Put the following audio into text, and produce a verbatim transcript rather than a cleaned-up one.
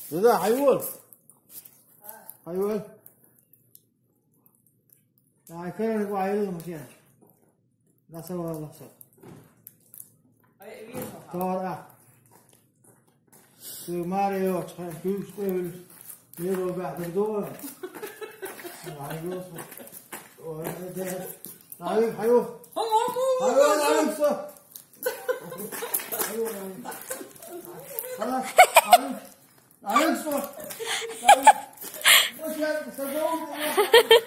ده حيول حيول يعني كان وعيل مشيان لا سوى الله سوى طارع ماريو كيوش كيوش ميرو بعد الدور حيول حيول حيول حيول حيول صح خلاص عارف عارف صح مش عارف صدقوني